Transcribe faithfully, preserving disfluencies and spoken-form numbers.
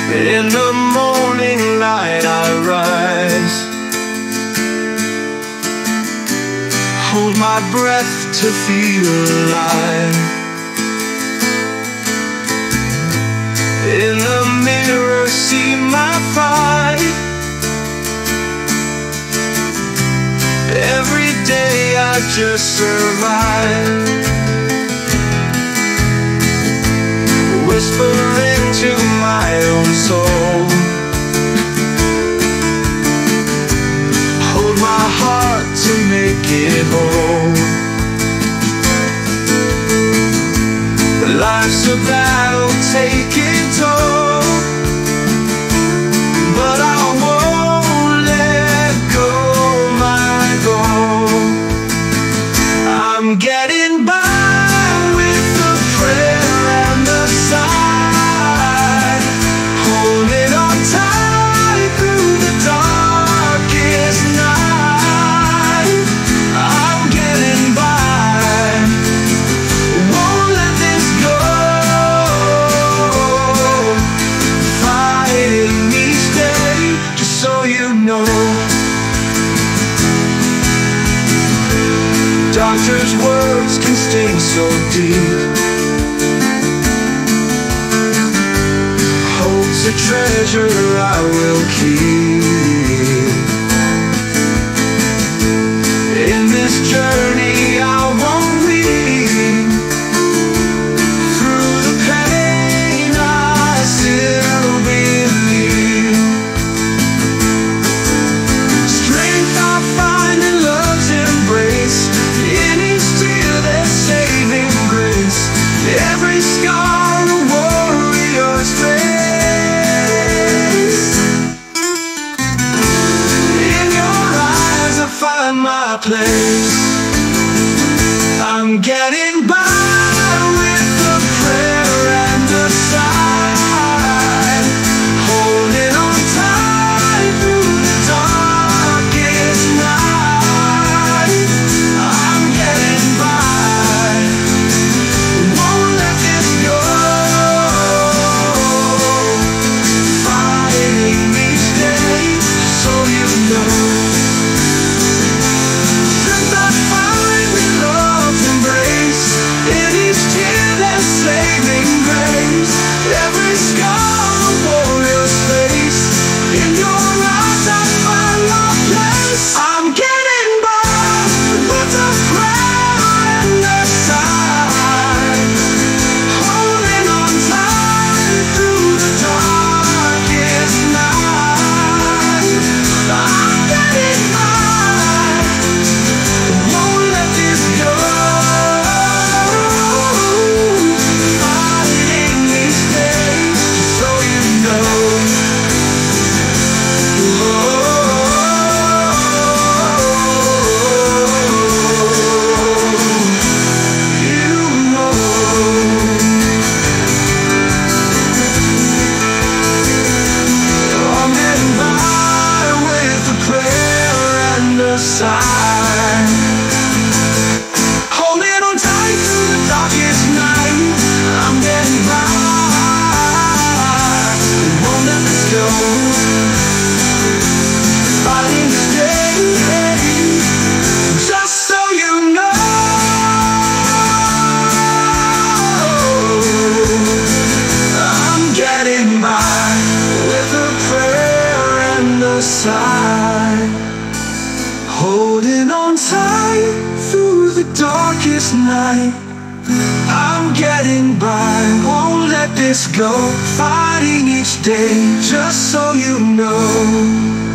In the morning light I rise, hold my breath to feel alive. In the mirror see my pride. Every day I just survive, whispering to my own soul, hold my heart to make it whole. Life's a battle, take it toll, but I won't let go my goal. I'm getting by with a prayer and a sigh, holding on tight through the darkest night. I'm getting by, won't let this go, fighting each day, just so you know. Doctor's words can sting so deep, hope's a treasure I will keep. In this journey I won't weep, through the pain I still believe. Strength I find in love's embrace, in each tear there's saving grace. Every scar a warrior's face. In your eyes I find my place. I'm getting by with a prayer and a sigh, holding on tight through the darkest night. I'm getting by, won't let this go, fighting each day, so you know. Strength I find in love's embrace, in each tear there's saving grace. Every scar a warrior's face, in your eyes I find my place. I'm getting by with a prayer and a sigh, holding on tight through the darkest night. I'm getting by, won't let this go, fighting these days, so you know. Oh, you know. I'm getting by with a prayer and a sigh, holding on tight through the darkest night. I'm getting by, won't let this go, fighting each day, just so you know. I'm getting by with a prayer and a sigh, holding on tight through the darkest night. I'm getting by, won't let this go, fighting each day, just so you know.